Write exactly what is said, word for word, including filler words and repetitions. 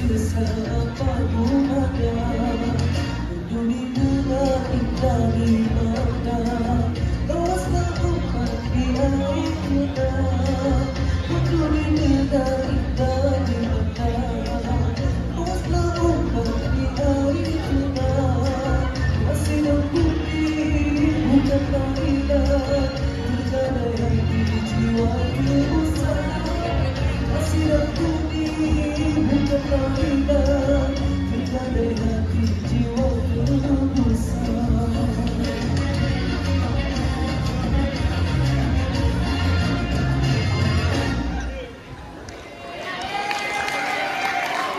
Sesama gunanya dunia kita di mana dosa umat di air kita dunia kita di mana dosa umat di air kita masih berbunyi bukan kaidah negara yang jiwa berusaha masih berbunyi bukan kaidah